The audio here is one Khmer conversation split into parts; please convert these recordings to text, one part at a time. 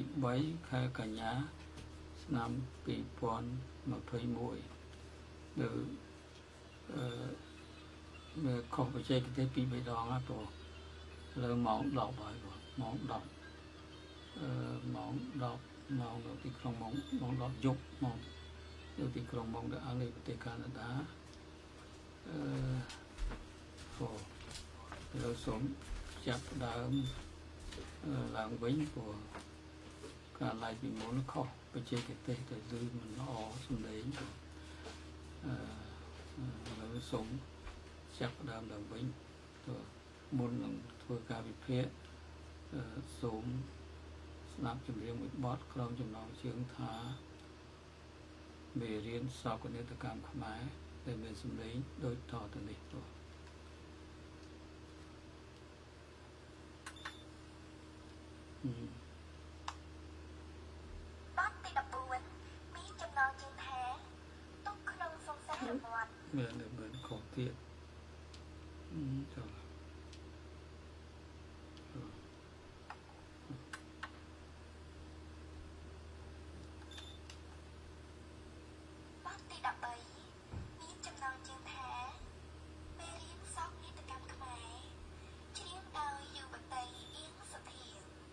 3 ខែកញ្ញាឆ្នាំ2021នៅមើលខុសបច្ចេកទេស2 3 ដងហើយបងលើម៉ោង 10 ហើយបងម៉ោង 10 ម៉ោង 10 ម៉ោងនៅទីក្រុងម៉ោង 10 យប់ម៉ោងនៅទីក្រុងម៉ោងនៅអាងលីប្រទេសកាណាដាលើសូមចាប់ដើមឡើងវិញព្រោះការឡាយពីមុនខុសបច្ចេកទេសទៅលឺមិនល្អសំឡេងលើសូមចាប់ដើមឡើងវិញមុននឹងធ្វើការវិភាគសូមស្ដាប់ចម្រៀងមួយបទក្រុមចំណងជើងថាមេរៀនសោកនាដកម្មខ្មែរដែលមានសំឡេងដូចតទៅនេះទោះបទទី14មានចំណងជើងថាទុកក្នុងសង្សាររបស់មានខុសទៀតចូលបទទី13មានចំណងជើងថាមេរៀនសោកនាដកម្មខ្មែរច្រៀងដោយយុវតីអៀងសុធា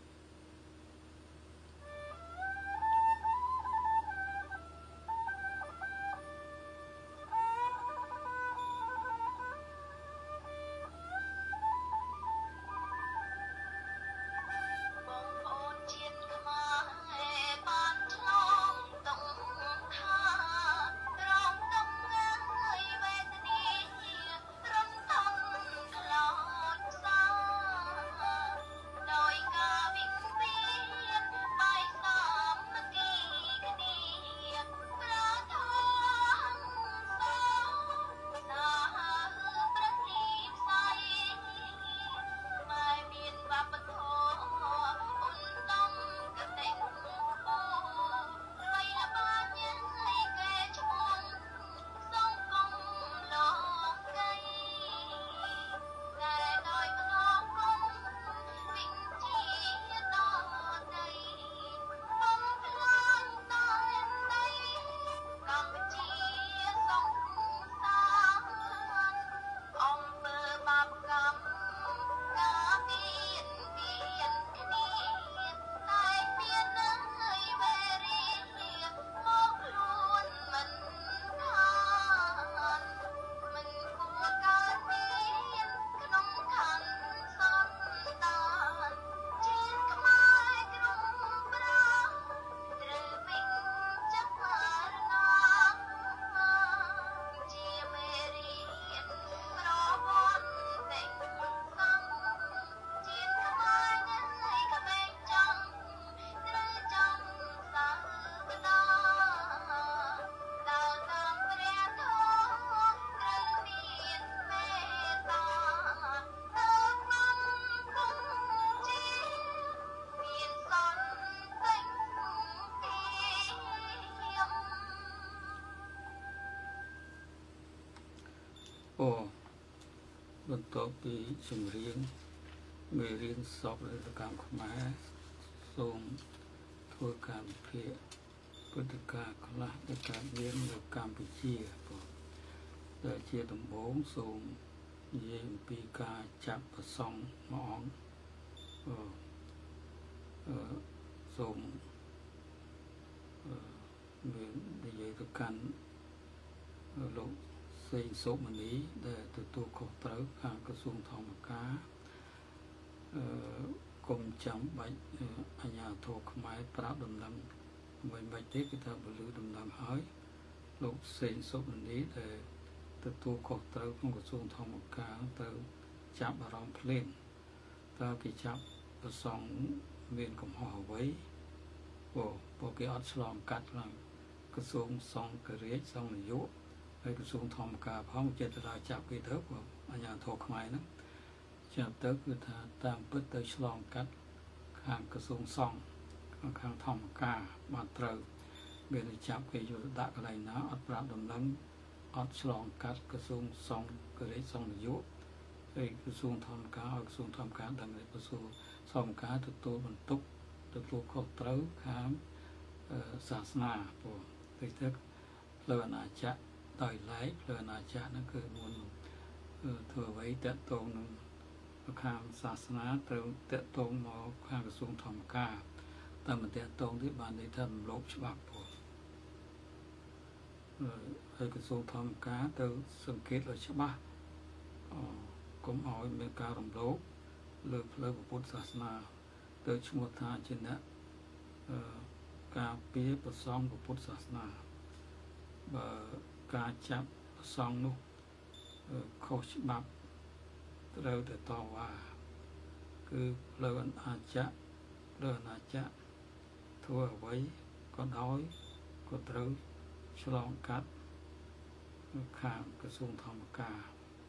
បន្ទាប់ពីចម្រៀងមេរៀនសពរដ្ឋកម្មខ្មែរសូមធ្វើការវិភាគព្រឹត្តិការណ៍ខ្លះដែលកើតមាននៅកម្ពុជាដែលជាដំបូងសូមនិយាយអំពីការចាប់ប្រសង់មួយអង្គសូមមាននិយាយទៅកាន់លោកសេងសុមនីដែលទទួលខុសត្រូវខាងក្រសួងធម្មការគុំចាំបាច់អាជ្ញាធរខ្មែរប្រាប់ដំណឹងមិនទេគឺថាពលឺដំណឹងហើយលោកសេងសុមនីដែលទទួលខុសត្រូវក្នុងក្រសួងធម្មការត្រូវចាប់អារម្មណ៍ភ្លាមតើគេចាប់ប្រសង់មានកំហុសអ្វីពួកគេអត់ឆ្លងកាត់ឡើងក្រសួងសង្ឃរាជសង្ឃនយោបាយហើយក្រសួងធម្មការផងចិត្តរាចាប់គេទៅអាជ្ញាធរខ្មែរហ្នឹងចាប់ទៅគឺថាតាមពិតទៅឆ្លងកាត់ខាងក្រសួងសង្ឃខាងធម្មការបានត្រូវមានចាប់គេយកដាក់កន្លែងណាអត់ប្រាប់ដំណឹងអត់ឆ្លងកាត់ក្រសួងសង្ឃរាជសង្ឃនយោបាយហើយក្រសួងធម្មការឲ្យក្រសួងធម្មការដឹងក្រសួងសង្ឃការទទួលបន្ទុកទទួលខុសត្រូវខាងសាសនាព្រោះដូចទៅផ្លូវអាណាចក្រដោយឡែកផ្លូវអាណាចក្រហ្នឹងគឺមុនធ្វើអ្វីតកតងនឹងខាងសាសនាត្រូវតកតងមកខាងក្រសួងធម្មការតែមិនតកតងទេបានន័យថារំលោភច្បាប់ព្រោះហើយក្រសួងធម្មការទៅសង្កេតឲ្យច្បាស់កុំឲ្យមានការរំលោភលើផ្លូវពុទ្ធសាសនាទៅឈ្មោះថាជាអ្នកការពារប្រសងពុទ្ធសាសនាបើការចាប់ប្រសងនោះខុសច្បាប់ត្រូវតែតវ៉ាគឺផ្លូវអាណាចក្រធ្វើអ្វីក៏ដោយក៏ត្រូវឆ្លងកាត់ខាងក្រសួងធម្មការ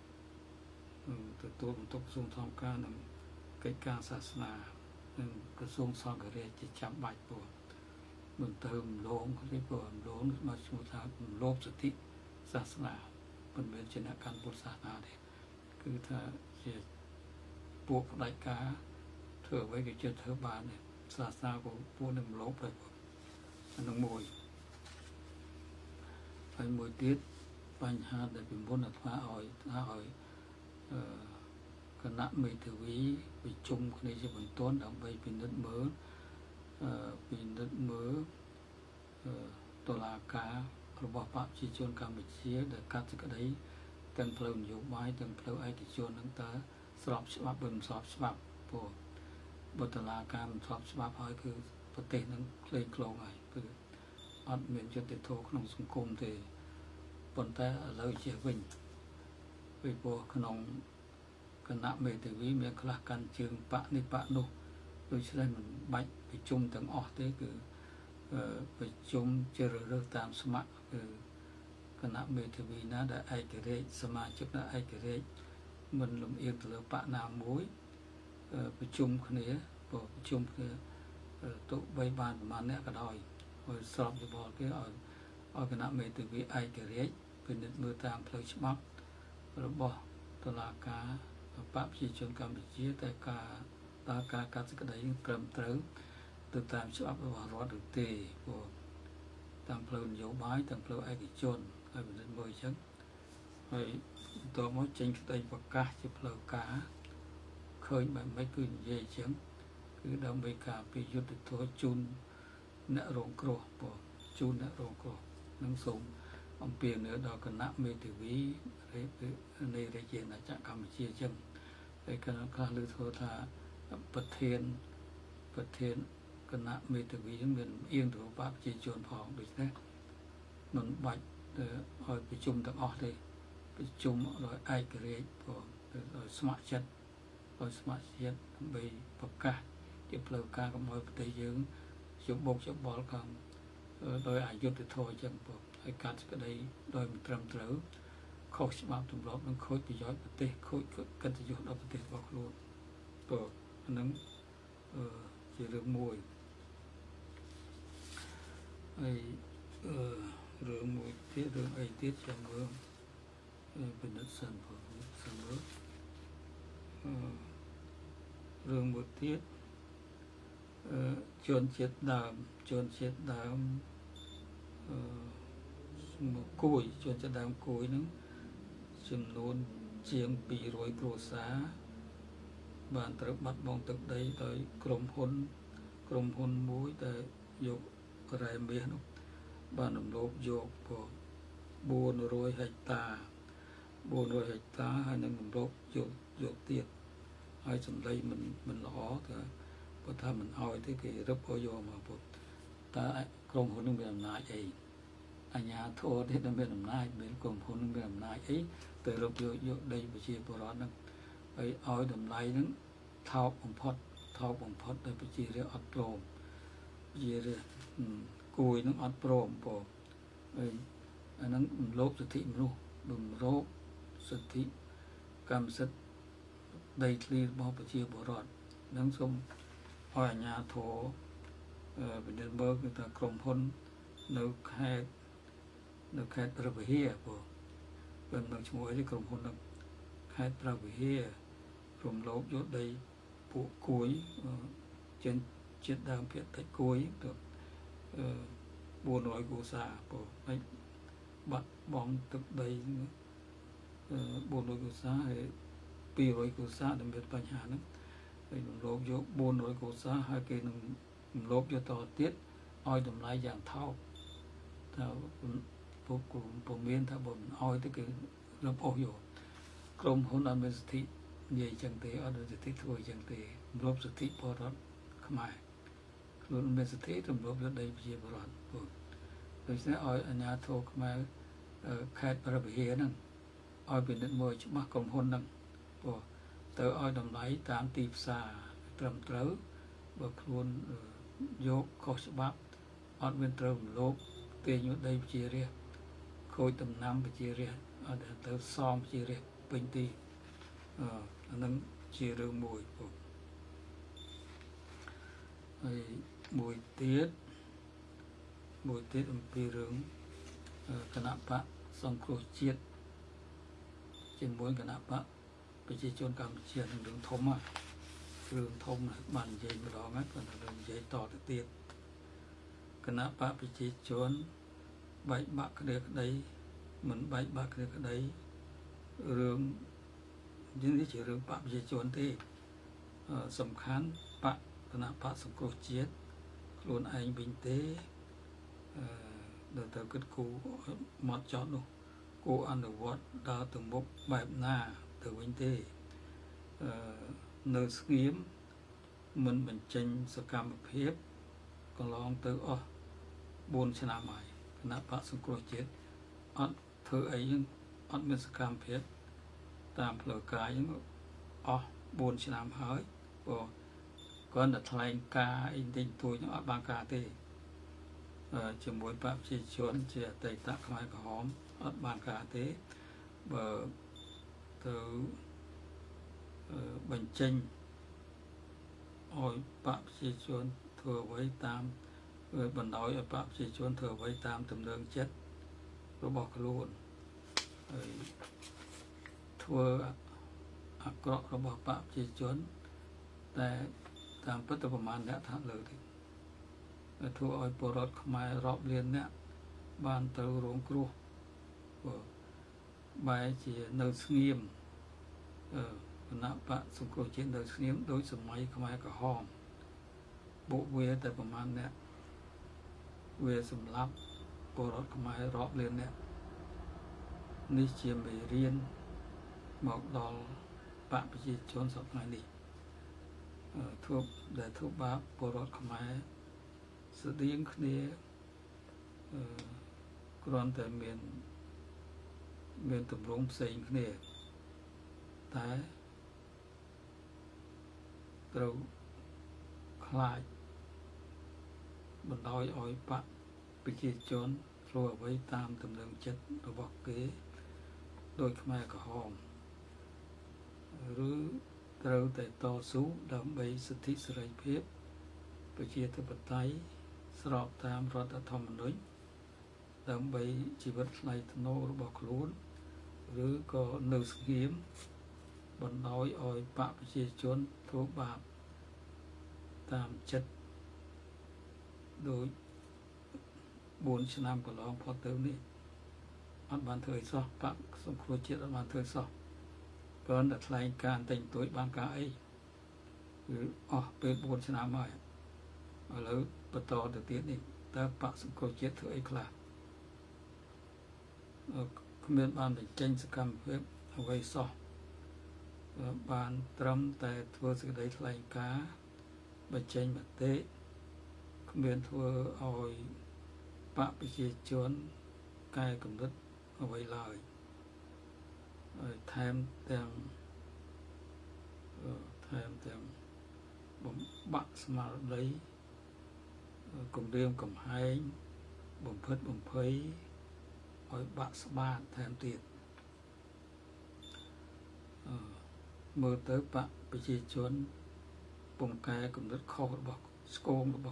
ទទួលបន្ទុកក្រសួងធម្មការនិងកិច្ចការសាសនានិងក្រសួងសង្ឃរាជជាចាំបាច់ព្រោះមិនទៅរំលងទេព្រោះរំលងមកឈ្មោះថារំលោភសិទ្ធិសាសនាមិនមែនជាអ្នកកាន់ពុទ្ធសាសនាទេគឺថាជាពួកផ្ដាច់ការធ្វើអ្វីក៏ជឿធ្វើបានដែរសាសនាក៏ពួកនឹងរំលោភដែរអានឹងមួយហើយមួយទៀតបញ្ហាដែលពីមុនអាត្មាឲ្យគណៈមេធាវីប្រជុំគ្នាជាបន្ទាន់ដើម្បីពិនិត្យមើលតុលាការរបស់បព្វជិជនកម្ពុជាដែលកាត់សេចក្តីទាំងផ្លូវនយោបាយទាំងផ្លូវឯកជនហ្នឹងតើស្របច្បាប់ឬមិនស្របច្បាប់ព្រោះបើតុលាការមិនស្របច្បាប់ហើយគឺប្រទេសហ្នឹងក្លែងក្លងហើយគឺអត់មានយុត្តិធម៌ក្នុងសង្គមទេប៉ុន្តែឥឡូវជាវិញពីព្រោះក្នុងគណៈមេធាវីមានខ្លះកាន់ជើងបកនេះបកនោះដូច្នេះមិនបាច់ប្រជុំទាំងអស់ទេគឺប្រជុំជ្រើសរើសតាមស្ម័គ្រគឺគណៈមេធាវីណាដែលឯករាជ្យសមាជិកណាឯករាជ្យមិនលំអៀងទៅលើបកណាមួយប្រជុំគ្នាទោះបីបានប្រមាណអ្នកក៏ដោយហើយស្របយោបល់គេឲ្យគណៈមេធាវីឯករាជ្យពិនិត្យមើលតាមផ្លូវច្បាប់របស់តុលាការបព្វជិជនកម្ពុជាតែការកាត់សេចក្តីត្រឹមត្រូវទៅតាមច្បាប់របស់រដ្ឋឬទេព្រោះតាមផ្លូវនយោបាយតាមផ្លូវឯកជនហើយពិនិត្យមើលអញ្ចឹងហើយតមកចេញក្តីប្រកាសជាផ្លូវការឃើញបែបម៉េចគឺនិយាយអញ្ចឹងគឺដើម្បីការពារយុត្តិធម៌ជូនអ្នករងគ្រោះព្រោះជូនអ្នករងគ្រោះនឹងសូមអំពាវនាវដល់គណៈមេធាវីនៃរាជាណាចក្រកម្ពុជាអញ្ចឹងហើយខ្លះលើធ្វើថាប្រធានគណៈមេធាវីនឹងមានអៀងទៅបព្វជិជនផងដូច្នេះមិនបាច់ឲ្យប្រជុំទាំងអស់ទេប្រជុំដោយឯករាជ្យព្រោះដោយស្ម័គ្រចិត្តដើម្បីប្រកាសជាផ្លូវការកុំឲ្យប្រទេសយើងជាបោកច្បល់ខាងដោយអយុត្តិធម៌អញ្ចឹងព្រោះហើយកាត់សេចក្តីដោយមិនត្រឹមត្រូវខុសច្បាប់ទម្លាប់នឹងខូចប្រយោជន៍ប្រទេសខូចកិត្តិយសដល់ប្រទេសរបស់ខ្លួនព្រោះអានឹងជារឿងមួយហើយរឿងមួយទៀតរឿងអីទៀតចាំមើលពិនិត្យសិនព្រោះសិនមើលរឿងមួយទៀតជនជាតិដើមមកគួយជនជាតិដើមគួយហ្នឹងចំនួនជាង200គ្រួសារបានត្រូវបាត់បង់ទឹកដីដោយក្រុមហ៊ុនមួយដែលយករ៉ែមាសនោះបានរំលោភយក400ហិកតាហើយនឹងរំលោភយកទៀតហើយសម្ដីមិនល្អទៅបើថាមិនអោយទេគេរឹបឲ្យយកមកពុតតើក្រុមហ៊ុននឹងមានអំណាចអីអាជ្ញាធរទេដែលមានអំណាចមានក្រុមហ៊ុននឹងមានអំណាចអីទៅរឹបយកដីប្រជាពលរដ្ឋហ្នឹងហើយឲ្យតម្លៃហ្នឹងថោកបំផុតដែលប្រជារាស្ត្រអត់ព្រមប្រជារាស្ត្រគួយហ្នឹងអត់ព្រមព្រោះហើយអាហ្នឹងរំលោភសិទ្ធិមនុស្សរំលោភសិទ្ធិកម្មសិទ្ធិដីធ្លីរបស់ប្រជាពលរដ្ឋនឹងសូមឲ្យអាជ្ញាធរពិនិត្យមើលគឺថាក្រុមហ៊ុននៅខេត្តព្រះវិហារព្រោះមិនដឹងឈ្មោះអីទេក្រុមហ៊ុននៅខេត្តព្រះវិហាររំលោភយកដីពួកគួយ chết đam phiệt tại cuối được buồn nói của xa của anh bắt bóng thực đây buồn nói của xa hay pi nói của xa để biếtបញ្ហាហ្នឹងហើយលោកយក400កុសាហើយគេនឹងលោកយកតទៀតឲ្យតម្លៃយ៉ាងថោកថាពួកពុំមានថាបើមិនឲ្យទៅគេរឹបអូសយកក្រុមហ៊ុនអត់មានសិទ្ធិនិយាយចឹងទេអត់មានសិទ្ធិធ្វើចឹងទេរំលោភសិទ្ធិពលរដ្ឋខ្មែរខ្លួនមានសិទ្ធិរំលោភលើដីប្រជាពលរដ្ឋពួកដូច្នេះឲ្យអាជ្ញាធរខ្មែរខេត្តព្រះវិហារហ្នឹងឲ្យពិនិត្យមើលច្បាស់ក្រុមហ៊ុនហ្នឹងព្រោះទៅឲ្យតម្លៃតាមទីផ្សារត្រឹមត្រូវបើខ្លួនយកខុសច្បាប់អត់មានត្រូវរំលោភទាញយកដីប្រជារាស្ត្រខូចដំណាំប្រជារាស្ត្រអត់ទៅសមប្រជារាស្ត្រពេញទីអានឹងជារឿងមួយពួកហើយមួយទៀតអំពីរឿងគណៈបកសង្គ្រោះជាតិជាមួយគណៈបកប្រជាជនកម្ពុជានឹងរឿងធំរឿងធំបាននិយាយម្ដងហើយប៉ុន្តែរឿងនិយាយតទៅទៀតគណៈបកប្រជាជនបែកបាក់គ្នាក្តីមិនបែកបាក់គ្នាក្តីរឿងនេះជារឿងបកប្រជាជនទេសំខាន់បកគណៈបកសង្គ្រោះជាតិខ្លួនឯងវិញទេដល់ទៅគិតគូមកចោតនោះគូអនុវត្តដើរទៅមុខបែបណាទៅវិញទេនៅស្ងៀមមិនបញ្ចេញសកម្មភាពកន្លងទៅអស់4ឆ្នាំហើយគណៈបកសង្គ្រោះជាតិអត់ធ្វើអីហ្នឹងអត់មានសកម្មភាពតាមផ្លូវកាយហ្នឹងអស់4ឆ្នាំហើយព្រោះគាត់តែថ្លែងការអីតិចតួចហ្នឹងអត់បានការទេជាមួយបកប្រជាជនជាអតីតខ្មែរក្រហមអត់បានការទេបើទៅបញ្ចេញឲ្យបកប្រជាជនធ្វើអ្វីតាមបណ្ដោយឲ្យបកប្រជាជនធ្វើអ្វីតាមទំនើងចិត្តរបស់ខ្លួនហើយធ្វើអាក្រក់របស់បកប្រជាជនតែតាមពិតទៅប្រមាណអ្នកថាលើទេធ្វើឲ្យពលរដ្ឋខ្មែររាប់លានអ្នកបានទៅរងគ្រោះបែរជានៅស្ងៀមគណៈបកសង្គ្រោះជាតិនៅស្ងៀមដោយសម័យខ្មែរក្រហមបុកវាតែប្រមាណអ្នកវាសម្លាប់ពលរដ្ឋខ្មែររាប់លានអ្នកនេះជាមេរៀនមកដល់បកប្រជាជនសប្តាហ៍នេះធ្វើបាបពលរដ្ឋខ្មែរស្តៀងគ្នាគ្រាន់តែមានទម្រង់ផ្សេងគ្នាតែត្រូវខ្លាចបណ្ដោយឲ្យបកប្រជាជនធ្វើអ្វីតាមទំនើងចិត្តរបស់គេដោយខ្មែរក្រហមឬត្រូវតែតស៊ូដើម្បីសិទ្ធិសេរីភាពប្រជាធិបតេយ្យស្របតាមរដ្ឋធម្មនុញ្ញដើម្បីជីវិតថ្លៃថ្នូររបស់ខ្លួនឬក៏នៅស្ងៀមបណ្ដោយឲ្យបកប្រជាជនធ្វើបាបតាមចិត្តដោយ4ឆ្នាំកន្លងផុតទៅនេះអត់បានធ្វើអីសោះបកសង្គ្រោះជាតិអត់បានធ្វើសោះគ្រាន់តែថ្លែងការតែងទួយបានការអីគឺអស់ពេល4ឆ្នាំហើយឥឡូវបន្តទៅទៀតនេះតើបកសង្គ្រោះជាតិធ្វើអីខ្លះគ្មានបានបញ្ចេញសកម្មភាពអ្វីសោះបានត្រឹមតែធ្វើសេចក្តីថ្លែងការណ៍បញ្ចេញមតិគ្មានធ្វើឲ្យបកប្រជាជនកែកម្រិតអ្វីឡើយហើយថែមទាំងបំបាក់ស្មារតីគំរាមកំហែងបំផិតបំភ័យឲ្យបាក់ស្បាតថែមទៀតមើលទៅបកប្រជាជនពុំកែកម្រិតខុសរបស់ស្គមរបស់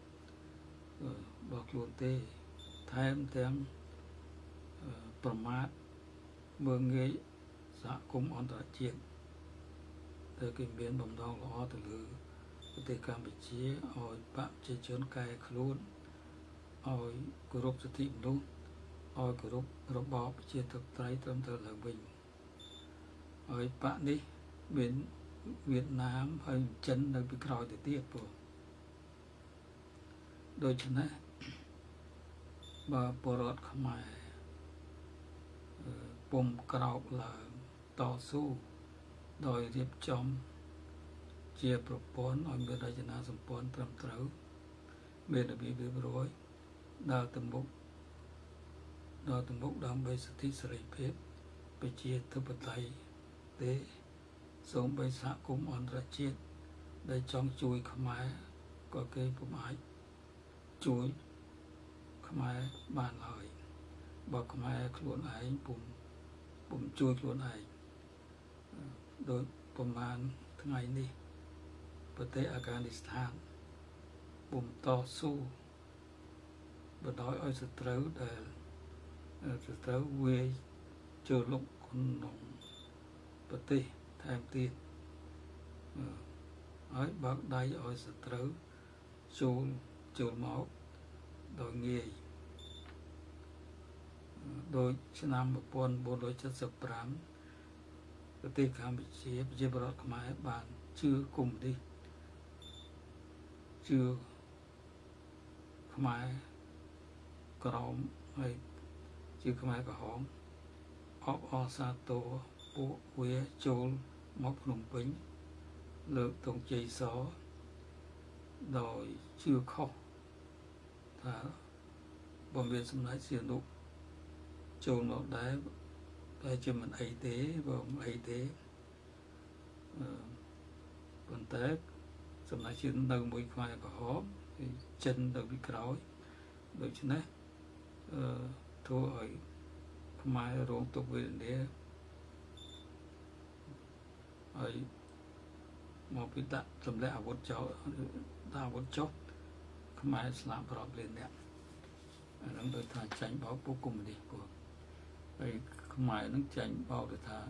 ខ្លួនទេថែមទាំងប្រមាថមើងងាយសហគមន៍អន្តរជាតិតែគេមានបំណងល្អទៅលើ tế cảm bị chế ôi bác chế chốn cài khốn ôi cổ rục sự thị lúc ôi cổ rục bó chế thực trái tâm thờ là bình ôi bạn đi bên Việt Nam hay chân đang bị khói để tiết bộ đôi chân này bà bồ rọt không ai bùng cầu làต่อสู้โดยเรียบจอมเจียประปอนอ่อนเมื่อใดจะน่าสมปอนตรำเต๋อเมื่อบีเรียบร้อยดาวตำบุกดาวใบสถิสริเพชรไปเจียทุบไตเตะส่งใบสะกุมอ่อนระเจียได้จองจุยขมายก็เกยผมหายจุยขมายบ้านลอยบอกขมายขลุ่นไอ้ปุ่มจุยขลุ่นไอ้โดยประมาณทั้งไงนี่ประเทศอัฟกานิสถานปุ่มต่อสู้บดอยอ้อยสตรูเดสตรูเวเจอลุกคนหนุ่มประเทศแทนตีอ้อยบักได้อ้อยสตรูจูหมอกโดยเงยโดยชนะบุปผลโดยจัดสับปรามประเทศกัมพูชาประเทศบรอดขมายบานชื่อกลุ่มดิชื่อขมายกรอมไอ้ชื่อขมายกระหองอซาโตปุเวโจลมอกหนุ่มปิงเลิกตรงใจซอโดยชื่อข้อถ้าบำเพ็ญสำนักเสียนุโจลมอกได้ไปจะมันไอเต้บ่ไอเต้còn té sầm lại chuyện đầu mũi khoai có hóm chân đầu bị cõi được chứ đấy thua ở mai rong tục về để ở một cái tạ sầm lại vốn cháu ta vốn chốt mai làm bọt lên đẹp nó được thà tránh báo vô cùng đi của vậy mai nó tránh báo được thà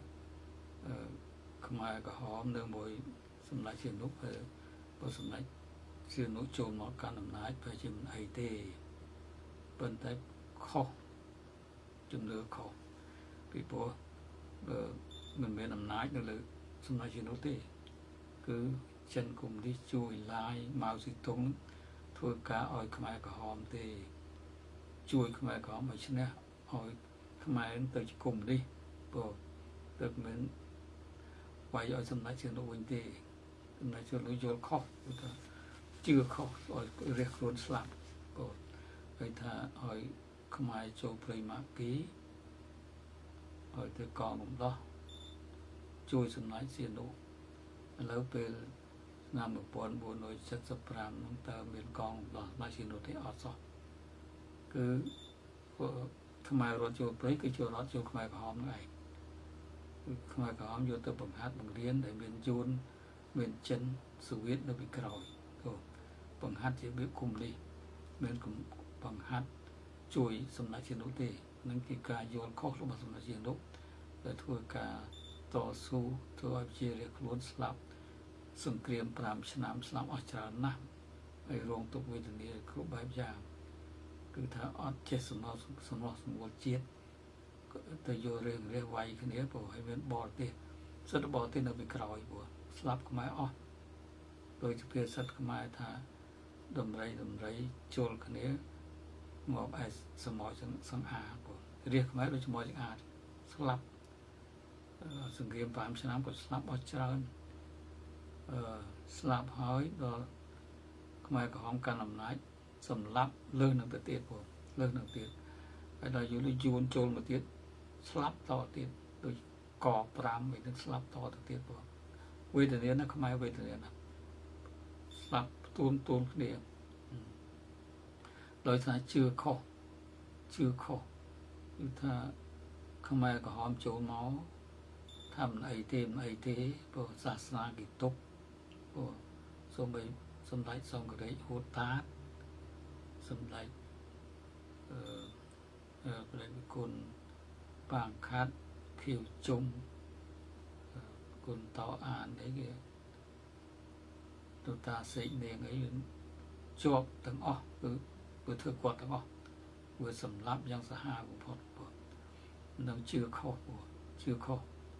mai có hóm nương mùiสำหรับเชียนนุกพอสำหรับเชียนนุกโจมนอการนำนายไปจิมไอเต้เป็นแต่ข้อจุ่มเลือข้อปีโป้มันเป็นนำนายนั่นเลยสำหรับเชียนนุกเต้คือเช่นกลุ่มที่ช่วยลายมาสิตรงทั่วกาอ้อยขมายกระหอมเต้ช่วยขมายกระหอมไม่ใช่เนี่ยอ้อยขมายตัวกลุ่มดิโป้ตัวเหมือนไว้อ้อยสำหรับเชียนนุกวันเต้ในช่วงนี้โยนข้อจื้อข้อเรียกรุ่นสลับก็ไปถ้าอ้อยขมายโจปริมาปีอ้อยตัวกองผมล้อช่วยสำนักเสียนุแล้วเป็นนามบุปผลบุญโดยชัดสปรามน้องเติมเป็นกองล้อมาเสียนุที่ออดซอคือขมายรถโจปริคือโจรถโจขมายก็หอมไงขมายก็หอมโยนตัวบังคับบังเรียนได้เป็นจูนเป็นchânสวิตเราไปกรอยก็บังคับจะเบี้ยคุมดีเป็นกลุ่มบังคับช่วยสำนักเชียนนุเต้นั่นคือการโยนข้อลงมาสำนักเชียนนุและทั่วการต่อสู้ทั่วเชียเรียกล้วนสลับสงครามปรามชนะสลับอัจฉริยะไอโรงตุกเวทนี้ครูบาอย่างคือถ้าอัจเจสนอสมบูรณ์เจี๊ยบก็จะโยเรื่องเรียกไวขึ้นนี้บอกให้เป็นบอลเต้สุดบอลเต้เราไปกรอยบัวสลับขมายโดยจะเพื่อสัตว์ขมายถ้าดมไรโจลคนนี้หมอบไอสมอสังอาบเรียกขมายโดยสมอสังอาสลับสังเกตความชนะก็สลับอัจฉริยะสลับหอยโดยขมายกับของการนำนายสำลับเลื่อนหนึ่งเตียบเลื่อนหนึ่งเตียบไอ้เราอยู่ในยูนโจลมาเตียบสลับต่อเตียบโดยก่อปรามไปถึงสลับต่อเตียบเวทเนียนะขมายเวทเนียนะสลับตูนเดียวโดยถ้าชื่อข้อถ้าขมายก็หอมโจมอทำไอเต้พวกศาสนากิตกพวกสมเด็จทรงกระไรโหดตาสมเด็จเป็นคนปางคัดเขียวจมคนต่ออ่านได้เกี่ยทดูตาเสียเนียงไอ้จวบตั้งอ๋อคือเธอกดตั้งอ๋อเมื่อสำรับยังสหาบุพพนั่งชื่อเขาชื่อเขา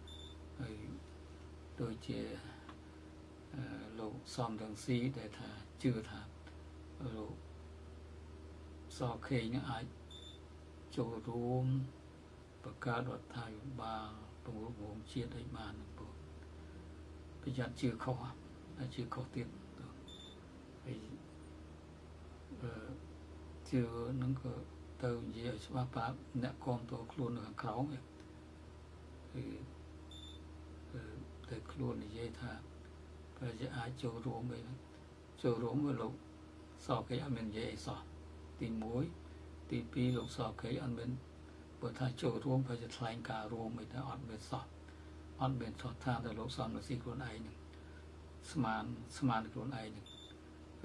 โดยเจโลกซ้อมดังซีแต่ถ้าชื่อถ้าโลกสอเคเนี่ยอาจโจรวมประกาศวัดไทยบาปงรูปวงเชียดได้มาหนึ่งปุ๊บไปยัดชื่อเขาชื่อเขาเตี้ยไปชื่อนั่นก็เติมเยอะใช่ไหมป้าเนี่ยกองตัวครูนของเขาเนี่ยแต่ครูนี่เยอะท่าไปจะอาจโจรวมไปโจรวมvới lục sọ cái anh mình dễ sọ tìm muối tìm pi lục sọ cái anh mình bữa thayโจรวมไปจะทลายการวมไปแต่อันเป็นสออันเป็นสอท่าแต่ลกสอนมาสี่คนไอหนึ่งสมานคนไอหนึ่งไป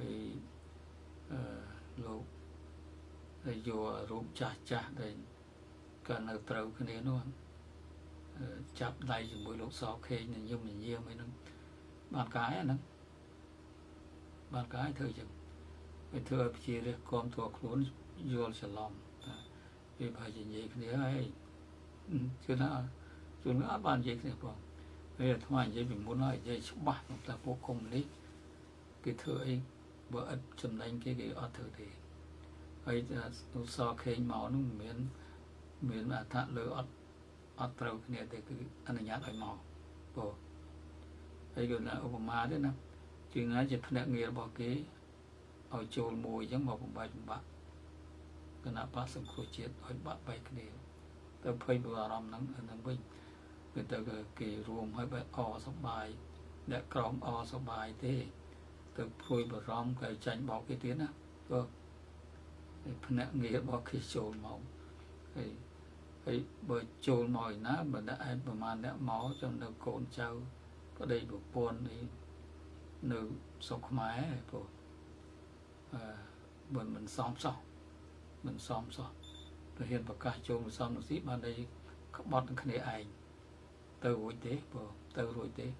ลกอยู่รูปจ่าได้การเอาเตาขึ้นเนู้นจับได้อยู่บนลกสอเคเนี่ยยุ่งอย่างเยี่ยมไปนั่งบ้านกายนั่งบ้านกายเธอจังไปเธอไปเชียร์กอมตัวคลุ้นโยนฉลองไปพายเย็นๆคนเดียวไอ้ชื่อน่าจนก็บ้านเย็นเนี่ยบอกไอ้ทำไมเย็นเป็นมุ้งน้อยเย็นชุบบ้านแต่พวกคมนี้ไปเธอไอ้บ่อัดจำได้cáiอัดเธอดีไอ้สอเคยหมอนุ่มเหมือนถ้าเลืออัดเตาเนี่ยแต่คืออันนี้ยัดไอ้หมอบอกไอ้ก็làอุปมาด้วยนะจึงนั้นจะพนักงานบอกกี้เอาโจรมวยยังบอกผมบะขณะพระสงฆ์โคเชียดเอาบะไปกันเดียวแต่เพื่อนอารมณ์นั้นวิ่งเป็นแต่ก็รวมให้ไปอสบายและกรอมอสบายที่แต่เพื่อนบร้อมก็จันบอกกี่ทีนะก็พนักงานบอกกี่โจรมองไอ้เบอร์โจรมอยนะมันได้ประมาณนี้หมอจนเราโกนเจ้าก็ได้บุกปนนี่หนึ่งสองไม้พวกบนมันซ้อมเราเห็นประกาศโจมซ้อมหนังสือมาได้ขบวนคะแนนไอเตอร์รวยเต้พวกเตอร์รวยเต้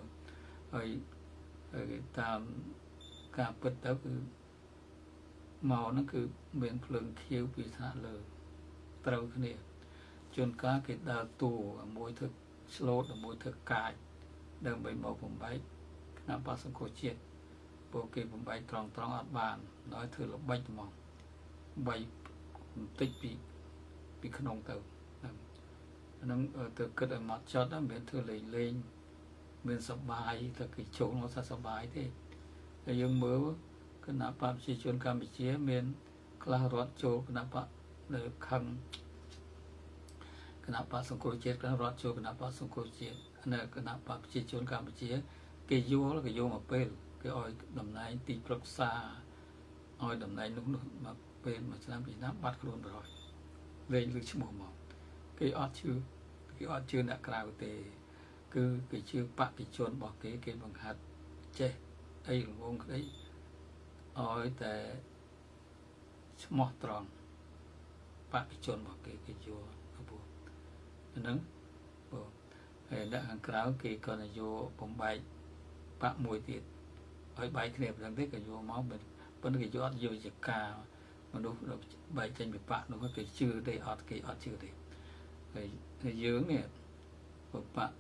ตามการเปิดเตอร์คือเมานั่นคือเหมือนเพลิงเขียวปีศาจเลยเตอร์คะแนนจนการเกิดดาวตูมวยถึกสโลดมวยถึกกายเดิมไปหมอผมไปคณะพระสงฆ์โคเชียดโปรเกผมไปตรองอัดบานน้อยเธอหลบใบมองใบติดปีขนมเติมนั่นเธอเกิดมาจอดนั่นเป็นเธอเลยเล่นเป็นสบายเธอคือโชว์เราสบายที่แต่ยังเมื่อคณะพระชิชนการบิเชียเป็นคลารอดโจคณะพระเลยคังคณะพระสงฆ์โคเชียดคลารอดโจคณะพระสงฆ์โคเชียดนั่นคณะพระชิชนการบิเชียcái vô là cái vô mà bền cái oi đầm này tì bậc xa oi đầm này lúc mà bền mà làm bị nát bắt luôn rồi lên được chữ màu cái ót chưa đã cào tề cứ cái chưa bạc cái chôn bỏ cái bằng hạt chè đây là vốn cái đấy oi tề mọt tròn bạc cái chôn bỏ cái vô nó buồn nó đã hàng cào cái còn là vô bóng bayปะมวยติดไอ้ใบเคลียบดังที่กับโยมอเป็นกับยอดโยจิกามันดูใบเจนไปปะดูว่าเป็นชื่อได้อดชื่อได้ไอ้ยืงเนี่ยบุปะ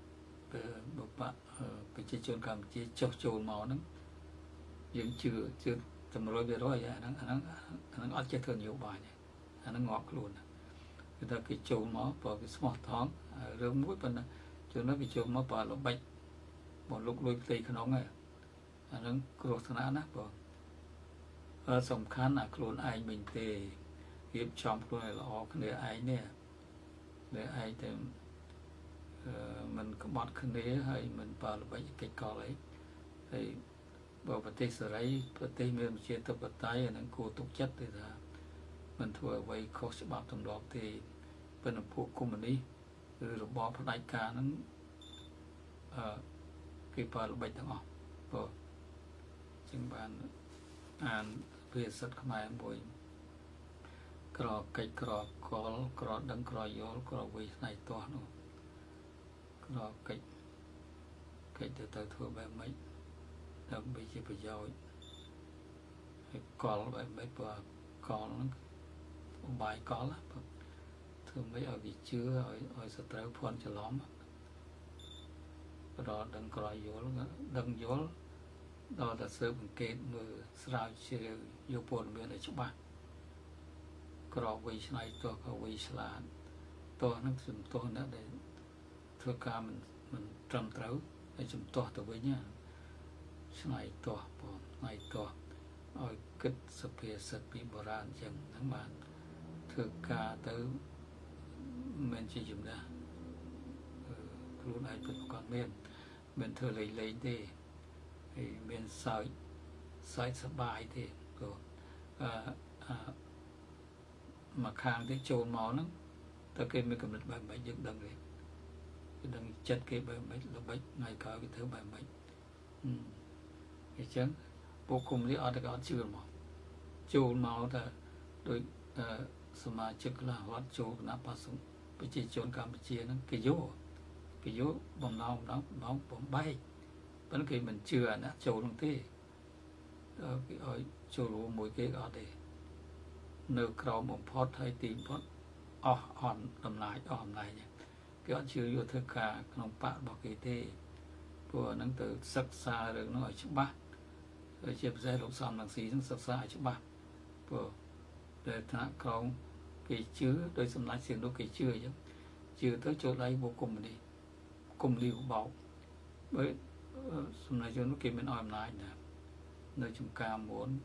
เป็นชนกรรมจีโจรหมอนั้นยืงชื่อจำร้อยไปร้อยอย่างนั้นอดจะเทินอยู่บ่ายเนี่ยอันนั้นงอกลุ่นคือถ้ากิโจรหมอพอกิสมอท้องเรื่องมุ้ยเป็นจนนั้นกิโจรหมอปะเราใบบอกลุกลุยตีขนมไงอันนั้นกรดธนานะบอกสำคัญโคลนไอมินเตเก็บชอมโคลนเราออกเหนือไอเนี่ยเหนือไอแต่มันก็บอดขึ้นเนี้ยให้มันปลาลงไปกิจกรอะไรให้บอกประเทศอะไรประเทศเมืองเชียร์ตะปัตไตอันนั้นกูตุกจัดเลยนะมันทั่วไว้ข้อฉบับตำรวจที่เป็นพวกคุมนี้หรือระบอบพระนายการนั้นcái bà lục bạch thằng ọ rồi chính bạn về sắt không ai bồi cỏ cây cỏ đằng cỏ gió cỏ quỳ này to nữa cỏ cây từ từ thua bé mấy ដើម្បីជាប្រយោជន៍ហើយកលបែបព្រោះកលហ្នឹងបាយកលធ្វើមិនឲ្យវាជឿឲ្យសត្រូវភ័ន្តច្រឡំដល់ដឹងក្រោយយល់ដឹងយល់ដល់តែស៊ើបអង្កេតមើលស្រាវជ្រាវយកព័ត៌មានឲ្យច្បាស់ក្រោកវិឆ្នៃទោះក៏វិឆ្លាតទោះហ្នឹងជំទាស់ណាស់ដែលធ្វើការមិនត្រឹមត្រូវហើយជំទាស់ទៅវិញណាឆ្នៃទោះបងឆ្នៃទោះឲ្យគិតសភាសិទ្ធពីបុរាណអញ្ចឹងហ្នឹងបានធ្វើការទៅមិនជាជំនះខ្លួនឯងពិតប្រាកដមានធ្វើលេងទេហើយមានសើចសប្បាយទេព្រោះមកខាងទៅចូលមកហ្នឹងតើគេមានកំណត់បែបម៉េចយើងដឹងទេគេដឹងចិត្តគេបែបម៉េចល្បិចថ្ងៃក្រោយគេធ្វើបែបម៉េចអញ្ចឹងពួកគុំនេះអត់តែអត់ជឿមកចូលមកតែដោយសមាជិកខ្លះរត់ចូលគណៈបសុប្រជាជនកម្ពុជាហ្នឹងគេយកបំណងបំបែកប៉ុន្តែគេមិនជឿណាចូលនោះទេគេឲ្យចូលរួមមួយគេក៏អត់ទេនៅក្រោមបំផុតហើយទីបំផុតអស់អំណាចគេអត់ជឿយកធ្វើការក្នុងបករបស់គេទេព្រោះហ្នឹងទៅសិក្សារឿងនោះឲ្យច្បាស់ហើយជាពិសេសលោកសំរងស៊ីហ្នឹងសិក្សាឲ្យច្បាស់ព្រោះតែថ្នាក់ក្រោមគេជឿដោយសម្ដេចសៀននោះគេជឿអញ្ចឹងជឿទៅចូលដៃបុគ្គលនេះគុំលីវបោកបើសម្ដេចជននោះគេមានអំណាចណានៅចំការមុន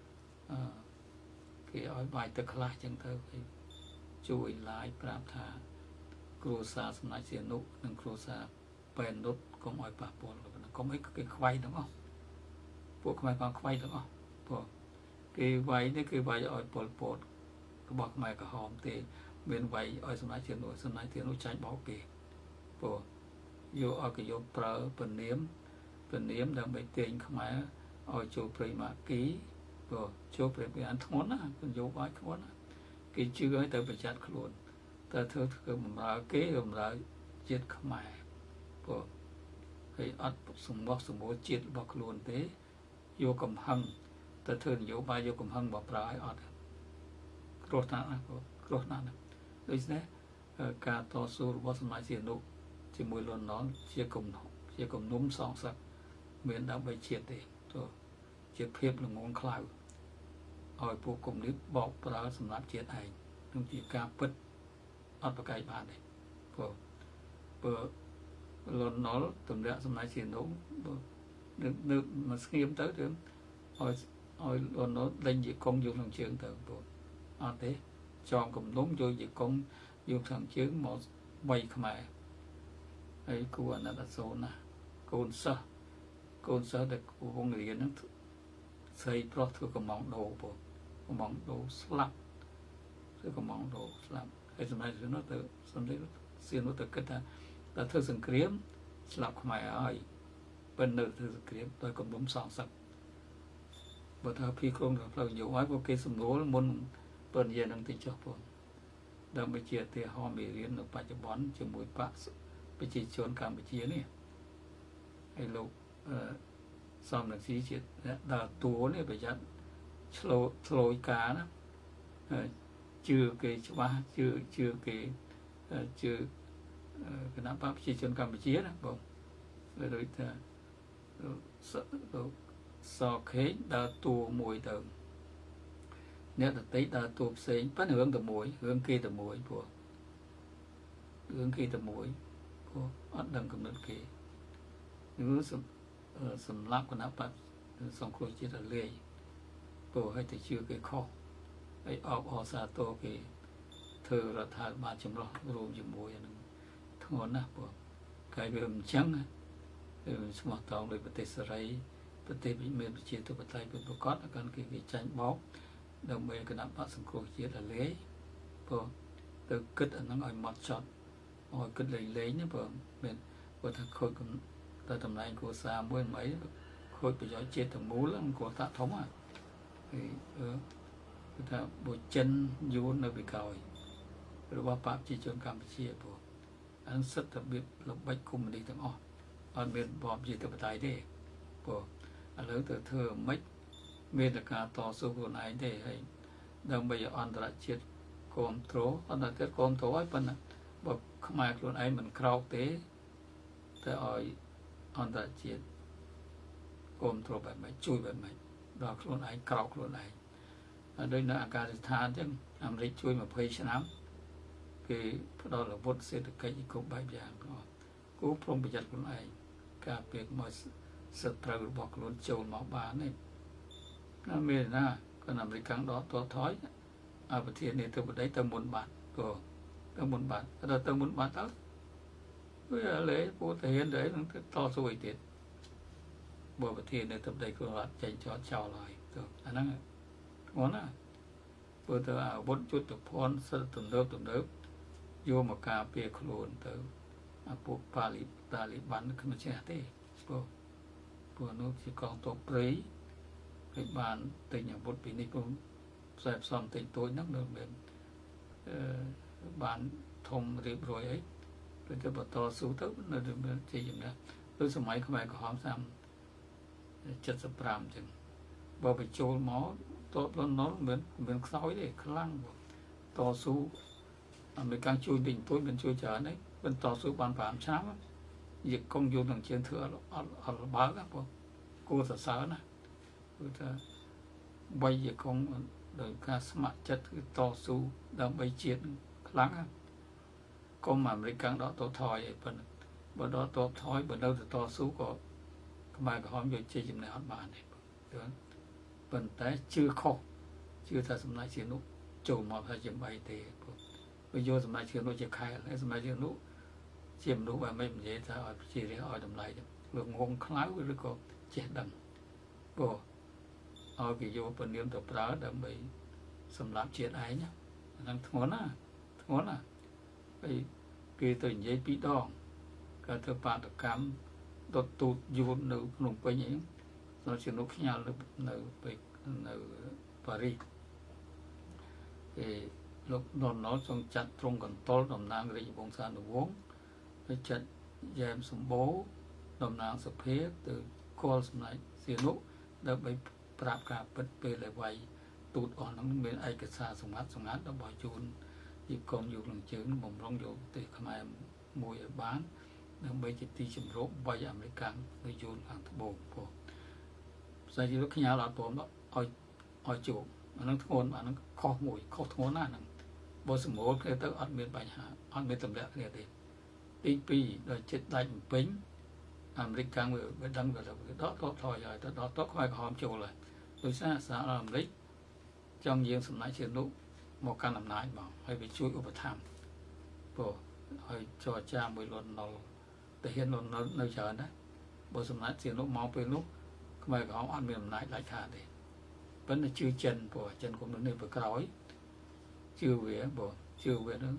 គេឲ្យបាយទឹកខ្លះអញ្ចឹងទៅគេជួយឡាយប្រាប់ថាគ្រួសារសម្ដេចសៀននោះនិងគ្រួសារប៉ែននុតកុំឲ្យប៉ះពាល់កុំឲ្យគេខ្វាយទាំងអស់ពួកខ្មែរផងខ្វាយទាំងអស់ព្រោះគេវាយនេះគេវាយឲ្យពលពតរបស់ខ្មែរក្រហមទេមានវាយឲ្យសម្ដេចសៀននោះចាញ់បោកគេព្រោះយកឲ្យគេយកប្រើពនាមដើម្បីទាញខ្មែរឲ្យចូលព្រៃម៉ាគីព្រោះចូលព្រៃអានធ្ងន់ណាពន្យោបាយធ្ងន់ណាគេជឿឲ្យទៅប្រយ័ត្នខ្លួនតែធ្វើបំរើគេបំរើជាតិខ្មែរព្រោះហើយអត់សម្បូរជាតិរបស់ខ្លួនទេយកកំហឹងតែធ្វើនយោបាយយកកំហឹងមកប្រើឲ្យអត់គ្រោះថ្នាក់ណាគ្រោះថ្នាក់ណាដូច្នេះការតស៊ូរបស់សម្ដេចសៀននោះជាមួយលន់នល់ជាគំនុំសងសឹកមានដើម្បីជាតិទេទៅជាភាពល្ងងខ្លៅឲ្យពួកកុំនេះបោកប្រើសម្រាប់ជាតិឯងនឹងជាការពិតអត់ប្រកែកបានទេព្រោះលន់នល់ទម្លាក់សម្ដេចសៀននោះនៅមកស្ងៀមទៅទៅឲ្យលន់នល់ដេញជាកុងយកក្នុងជើងទៅព្រោះអត់ទេចងគំនុំយកជាកុងយកខាងជើងមកវាយខ្មែរហើយគួរអាណិតអាសូរណាកូនសិស្សដែលគួររៀនហ្នឹងស្រីប្រុសធ្វើកំងដោបងកំងដោស្លាប់ធ្វើកំងដោស្លាប់ហើយសម្រាប់នោះទៅសម្រាប់សៀននោះទៅគិតថាតែធ្វើសង្គ្រាមស្លាប់ខ្មែរហើយប៉ុន្តែធ្វើសង្គ្រាមដោយកំពុំសងសឹកបើថាភីក្រុងដល់ផ្លូវយោហើយពួកគេសម្រួលមុនប៉ុន្តែនឹងទីចុះបងដើម្បីជាឧទាហរណ៍មេរៀននៅបច្ចុប្បន្នជាមួយបកប្រជាជនកម្ពុជានេះហើយលោកសំរងស៊ីជាដើរតួនេះប្រយ័ត្នឆ្លោយការណាជឿគេច្បាស់ជឿគេជឿគណៈបកប្រជាជនកម្ពុជាណាបងដូចថាលោកសខេងដើរតួមួយទៅអ្នកដតីដើរតួផ្សេងប៉ុន្តែរឿងតែមួយរឿងគេតែមួយព្រោះរឿងគេតែមួយព្រោះអត់ដឹងកំណត់គេឬសម្រាប់គណៈបកសង្គ្រោះជាតិលេងព្រោះឲ្យតែជឿគេខុសហើយអបអសាទរគេធ្វើរដ្ឋាភិបាលចម្រុះរួមជាមួយអានឹងធ្ងន់ណាស់ព្រោះកាយវាមិនចឹងស្មោះត្រង់ដោយប្រទេសសេរីប្រទេសមានប្រជាធិបតេយ្យពិតប្រាកដអាកាន់គេចាញ់បោកដើម្បីគណៈបកសង្គ្រោះជាតិលេងព្រោះទៅគិតអានឹងឲ្យម៉ត់ចត់ឲ្យគិតលេងនេះព្រោះមានព្រោះថាខូចតែតម្លៃគ្រួសារមួយមិនអីខូចប្រយោជន៍ជាតិទាំងមូលគ្រួសារធំហើយគឺថាបុចិនយួននៅពីក្រោយរបស់បកប្រជាជនកម្ពុជាព្រោះអានសិទ្ធិរបៀបល្បិចកុម្មុយនីសទាំងអស់អត់មានបបជាធិបតេយ្យទេព្រោះលើទៅធ្វើមិនមានតែការតស៊ូខ្លួនឯងទេហើយដើម្បីអន្តរជាតិគ្រប់គ្រងអន្តរជាតិគ្រប់គ្រងឲ្យប៉ុន្តែបើខ្មែរខ្លួនឯងមិនក្រោកទេតែឲ្យអន្តរជាតិគ្រប់គ្រងបែបម៉េចជួយបែបម៉េចដល់ខ្លួនឯងក្រោកខ្លួនឯងដោយនៅអាកាសស្ថានអញ្ចឹងអាមេរិកជួយ20ឆ្នាំគេផ្ដល់អាវុធសេដ្ឋកិច្ចគ្រប់បែបយ៉ាងគូប្រុងប្រយ័ត្នខ្លួនឯងការពារមកសត្រូវរបស់ខ្លួនចូលមកបាននេះណាមានណាក៏អាមេរិកដកតថយអាប្រធានាធិបតីទៅមុនបាត់ក៏ទៅមុនបាត់ដល់ទៅមុនបាត់ទៅវាលេពូតាហ៊ានទៅនឹងតស៊ូអីទៀតបើប្រធានាធិបតីខ្លួនអត់ចេញចោលហើយទៅអាហ្នឹងធ្ងន់ណាព្រោះទៅអាវុធយុទ្ធភ័ណ្ឌសិទ្ធិទំនើបយកមកការពារខ្លួនទៅអាពួកតាលីបានគ្មិនចេះទេព្រោះនោះជាកងទ័ពព្រៃគេបានទិញអាវុធពីនេះព្រោះផ្សាយផ្សំទិញតូចហ្នឹងនៅមានបានធំរៀបរយអីទៅបន្តស៊ូទៅនៅមានជាយ៉ាងណាដូចសម័យខ្មែរក្រហម75អញ្ចឹងបើបញ្ចូលមកតបលន់មានខ្សោយទេខ្លាំងតស៊ូអាមេរិកជួយទិញតូចមិនជួយច្រើនទេបន្តស៊ូបាន5ឆ្នាំយកកងយន្តនឹងជើងធ្វើអត់បើកបងគួរសរសើរណាគឺថាបីយកកងដោយការស្ម័គ្រចិត្តគឺតស៊ូដើម្បីជាតិខ្លាំងណាកុំអាមេរិកដកតថយអីប៉ុន្តែបើដកតថយបើនៅទៅតស៊ូក៏ខ្មែរក្រហមយកជ័យជំនះអត់បានទេប៉ុន្តែជឿខុសជឿថាសម្ដេចសៀនុចូលមកថាជា3ទេបើយកសម្ដេចសៀនុជាខែហើយសម្ដេចសៀនុជាមនុស្សបែបមិននិយាយថាឲ្យប្រជារាស្ត្រឲ្យតម្លៃវាងងខ្លៅឬក៏ចេះដឹងព្រោះឲ្យគេយកពនាមទៅប្រើដើម្បីសម្រាប់ជាតិឯងហ្នឹងធ្ងន់ណាហើយគេទៅនិយាយពីរដងក៏ធ្វើបាតកម្មដុតទូតយួននៅភ្នំពេញអីសម្រាប់ជានុផ្ញើនៅប៉ារីសលោកនរណលចង់ចាត់ត្រង់កន្ទលតំណាងរាជវង្សានុវង្សហើយចាត់យ៉ែមសម្បូរតំណាងសភាទៅគល់សម្ដេចសៀនុដើម្បីប្រាប់ការពិតពេលដែលវាយទូតអស់ហ្នឹងមានឯកសារសម្ងាត់របស់យួនយកកងយកនឹងជើងបំរុងយកប្រទេសខ្មែរមួយឲ្យបានដើម្បីជាទីជំរកវាយអាមេរិកនៅយួនខាងត្បូងព្រោះផ្សាយលោកខ្ញាល់អត់ព្រមឲ្យជួបអាហ្នឹងធ្ងន់អាហ្នឹងខុសធ្ងន់ណាស់ហ្នឹងបើសម្រួលគ្នាទៅអត់មានបញ្ហាអត់មានតម្លាក់គ្នាទេទី2ដល់ចិត្តដាច់ពេញអាមេរិកវាដឹងថាដកថយហើយទៅដល់តខ្មែរក្រហមចូលហើយដោយសារសហរដ្ឋអាមេរិកចង់យាងសម្ដេចសៀនុមកកាន់អំណាចមកហើយវាជួយឧបត្ថម្ភព្រោះហើយចរចាមួយលន់ណុលទៅហ៊ានលន់ណុលនៅច្រើនណាបើសម្ដេចសៀនុមកពេលនោះខ្មែរក្រហមអត់មានអំណាចដាច់ខាតទេប៉ុន្តែជឿចិនព្រោះចិនគុំនៅពីក្រោយជឿវានឹង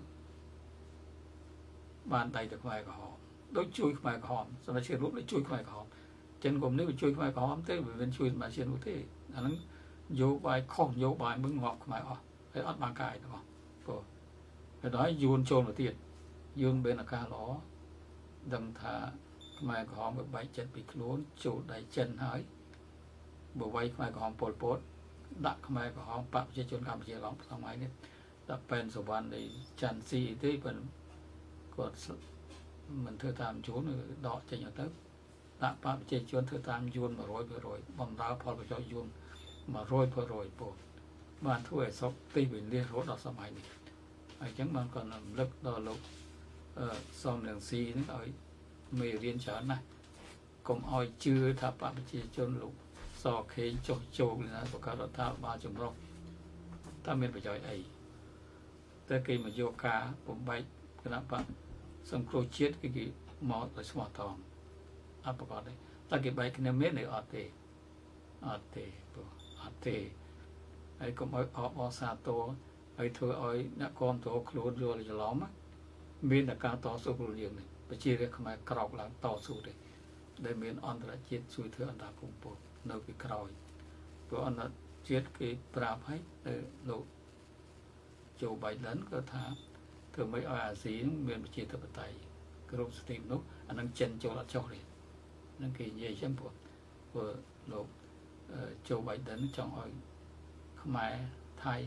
បានដៃទៅខ្មែរក្រហមដូចជួយខ្មែរក្រហមសម្ដេចសៀនុដូចជួយខ្មែរក្រហមចិនគុំនេះវាជួយខ្មែរក្រហមទេវាមិនជួយសម្ដេចសៀនុទេអាហ្នឹងយោបាយខុសយោបាយมึงងាប់ខ្មែរអស់ហើយអត់បានកាយទេបងព្រោះហើយដល់យួនចូលមកទៀតយួនមានអាការល្អដឹងថាខ្មែរក្រហមវាបែកចិត្តពីខ្លួនចូលដៃចិនហើយបើវាយខ្មែរក្រហមពលពតដាក់ខ្មែរក្រហមបកប្រជាជនកម្ពុជាឡងសម័យនេះដាក់ប៉ែនសវណ្ណនៃច័ន្ទស៊ីទេប៉ុន្តែគាត់មិនធ្វើតាមយួនដកចេញទៅដាក់បកប្រជាជនធ្វើតាមយួន 100% បំរើផលប្រយោជន៍យួន 100% ពោលបានធ្វើឲ្យសពទីវិលារហូតដល់សម័យនេះហើយអញ្ចឹងបានក៏រំលឹកដល់លោកសំរងស៊ីនឹងឲ្យមេរៀនច្រើនណាស់កុំឲ្យជឿថាបកប្រជាជនលោកសខេងចុះជោគណាប្រកាសរដ្ឋាភិបាលចម្រុះតើមានប្រយោជន៍អីតែគេមកយកការបំបែកគណៈបកសង្គ្រោះជាតិគេមកដោយស្មោះត្រង់អត់ប្រកបទេតែគេបែកគ្នាមានទេអត់ទេហើយកុំឲ្យអបអសាទរហើយធ្វើឲ្យអ្នកគាំទ្រខ្លួនយល់ច្រឡំមានតែការតស៊ូខ្លួនយើងនេះប្រជារាស្ត្រខ្មែរក្រោកឡើងតស៊ូទេដែលមានអន្តរជាតិជួយធ្វើអន្តរាគមន៍ពុកនៅពីក្រោយព្រោះអន្តរជាតិគេប្រាប់ឲ្យលោកโจ Biden ក៏ថាធ្វើមិនឲ្យអាស៊ីមានប្រជាធិបតេយ្យគ្រប់សិទ្ធិមនុស្សអានឹងចិនចូលអត់ចុះទេនឹងគេនិយាយចឹងព្រោះ của lục Joe Biden trong hỏi Khmer Thái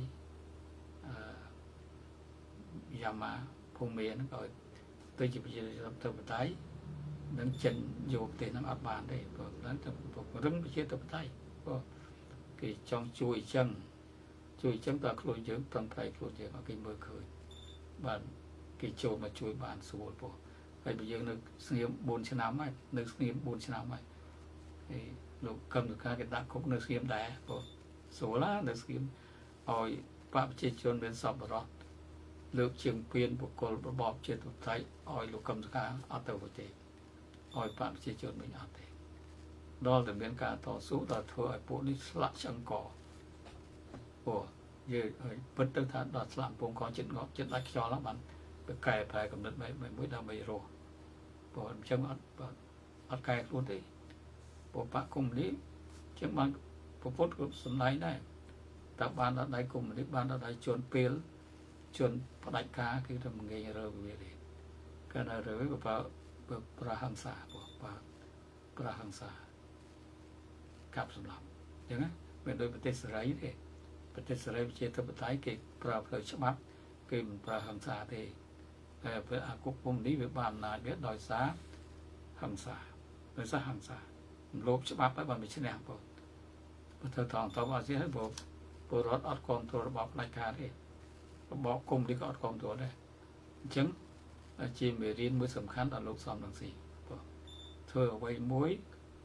Yama phong miền rồi tôi chỉ bây giờ tập tái đang chân vô tiền năng áp bàn đây và đang tập rừng chia tập tái cái trong chui chân ta khôi dưỡng toàn phải khôi dưỡng ở cái mưa khơi và cái chỗ mà chui bàn số bộ vậy bây giờ nước nghiêm 4 năm ấy nước nghiêm 4 năm ấy thì lúc cầm được cái đạn cũng nước nghiêm đá số lá nước nghiêm rồi phạm chế chôn bên sọp rồi lược trường quyền của cô bọp trên tập tái rồi lúc cầm được cái ở tàu của chị rồi phạm chế chôn mình ở thế đó là biến cả tỏ số là thua ở bộ đi lặn chẳng cỏ của giờ vẫn tương thản đoạt làm vùng có chuyện ngọt chuyện lách cho lắm bạn cái cài phải cầm đất mấy mũi đào mấy rồi bộ chân ở cài luôn đi bộ bạn cùng đi chứ bạn bộ phốt cũng sớm lấy này các bạn đã đánh cùng đi bạn đã đánh chuồn pil chuồn đánh cá cái thằng nghề rồi về đi cái này rồi của bà hàng xả của bà hàng xả cặp sầm lắm đúng không bên đôi bên tây sấy thì bên tây sấy chia theo bên trái cái bà phơi chấm bắp cái bà hàng xả thì với cục vùng đi với bàn là biết đòi giá hàng xả đòi giá hàng xả lốp chấm bắp với bàn mình trên này bộ thời thằng tao bảo gì hết bộ rót ọt conตัวบอบรายการที่บอกกลุ่มที่ก็อดความตัวได้chứng chỉ mới riêng mới sầm khăn ở lục xóm đằng xì thưa vậy mối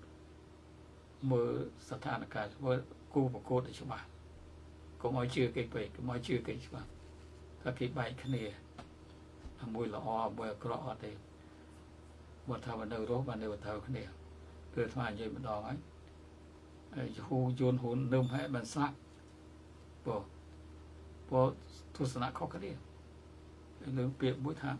mơ sát thản cả với cô và cô để cho bạn có mọi chưa cái về có mọi chưa cái cho bạnถ้าcái bài cái này môi là o môi cọ thìบทวันเดิร์วันเดิร์เท่ากันเนี่ยเกิดมาเยอะมันดองไอ้หูโยนหูนุ่มให้มันซักพอทุสนะเขาก็เนี่ยเรื่องเปรียบบุญทาง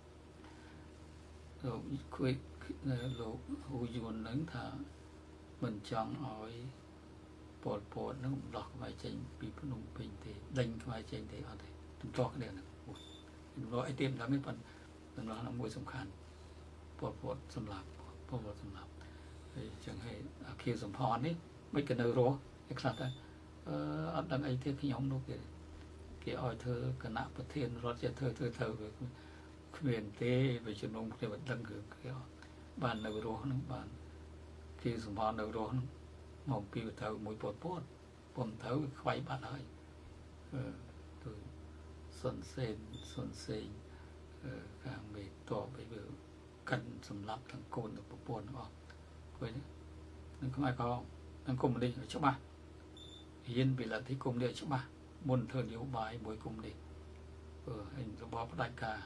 เราคุยเราหูโยนนึงถ้าmình chọn hỏi bột nó cũng lọt vài chân bị phân nung bình thì đánh vài chân thì ở đây chúng cho cái này nó ai tiêm là mấy phần nó là mối sầm khăn bột sầm lạp thì chẳng hay khi sầm phòn ấy mấy cái nơi đó cái khác đấy ở đằng ấy thì cái nhóm nó cái ỏi thơ cái nạp bát thiên rót cho thơ về miền tây về chuyện nông thì vẫn đang cái bàn nơi đó nó bàn khi sum phòn nơi đó mong pi thơ mùi bộtผมthơ khoái bạn ơi từ xuân sen càng về tỏ về biểu cần sầm lấp thằng côn được buồn đó vậy đấy nên không ai có đang cùng đi ở chỗ ba hiên vì là thấy cùng đi ở chỗ ba buồn thường yếu bài buổi cùng đi hình giống bó đại cả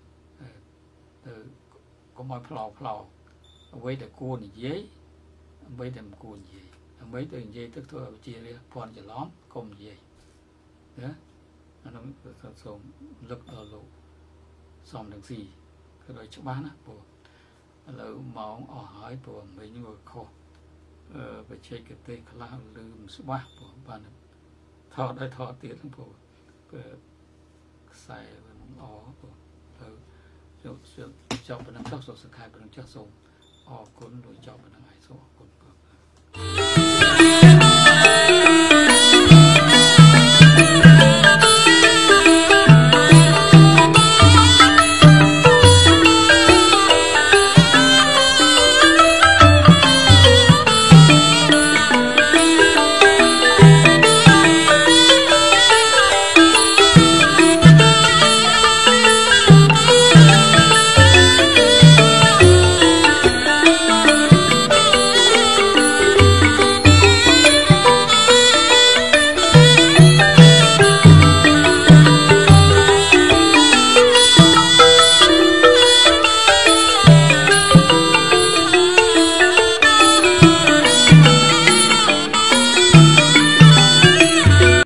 có mọi phò với để côn giấy mấy đêm côn gì mấy từ dây tức thôi chia đi phòn chỉ lóm cùng gì nữa nó sống lực ở lỗ xong được gì cái đó chỗ bán á bộ lỡ máu ở hỏi bộ mấy người khô về chơi cái tê khá lùm số ba bộ bạn thọ đây thọ tiền bộ xài bằng ó bộ chọn bên chắc số sự khai bên chắc số ó cuốn đổi chọn bên này số cuốn